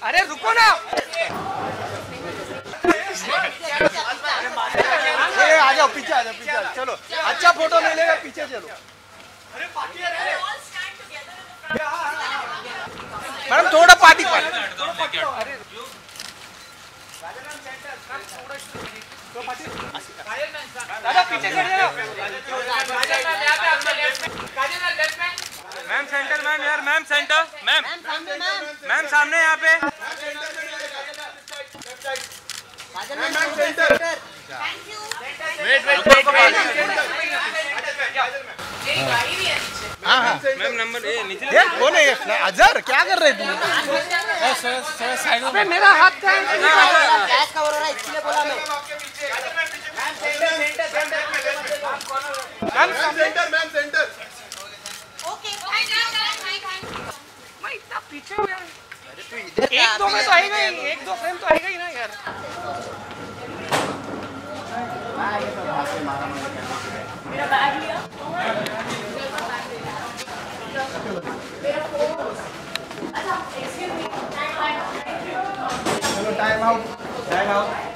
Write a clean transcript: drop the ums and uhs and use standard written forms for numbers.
अरे रुको ना। आ जाओ पीछे, आ जाओ पीछे, चलो अच्छा फोटो मिलेगा, पीछे चलो। मैडम थोड़ा पार्टी पर। दादा पीछे कर दो। मैम सेंटर, मैम यार, मैम सेंटर, मैम मैम सामने यहाँ पे। Ma'am centre. Wait wait wait. हाँ हाँ मैम नंबर ये नीचे। ये कौन है? अजहर क्या कर रहे तुम? साइड में मेरा हाथ क्या है? गैस कवर हो रहा है इसलिए बोला मैं। Ma'am centre, ma'am centre. Okay मैं इतना पीछे हूँ यार। एक दो में तो आएगा ही, एक दो फ्रेम तो आएगा ही ना यार। मेरा बैग लिया। चलो टाइम आउट, टाइम आउट।